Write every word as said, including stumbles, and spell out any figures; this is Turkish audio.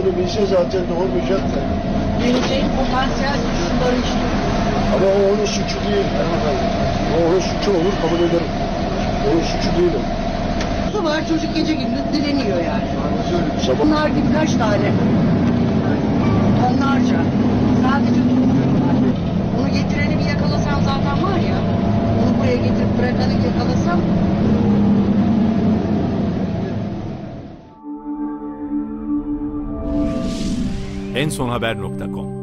olduğunu bilse zaten de olmayacak da. Geleceğin potansiyel suçluları işte. Ama o onun suçu değil. O onun suçu olur kabul ederim. Onun suçu değil o. Bu var çocuk gece gündüz dileniyor yani. Sabah... Bunlar gibi kaç tane? Onlarca. Sadece dolduruyorlar. Onu getireni bir yakalasam zaten var ya. Onu buraya getirip bırakanı yakalasam. en son haber nokta com